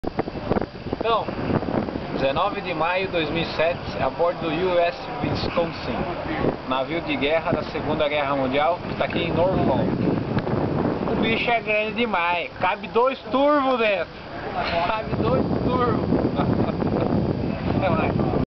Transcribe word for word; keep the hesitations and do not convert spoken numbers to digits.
Então, dezenove de maio de dois mil e sete, a bordo do U S Wisconsin, navio de guerra da Segunda Guerra Mundial, que está aqui em Norfolk. O bicho é grande demais, cabe dois turbos dentro, cabe dois turbos. Até mais.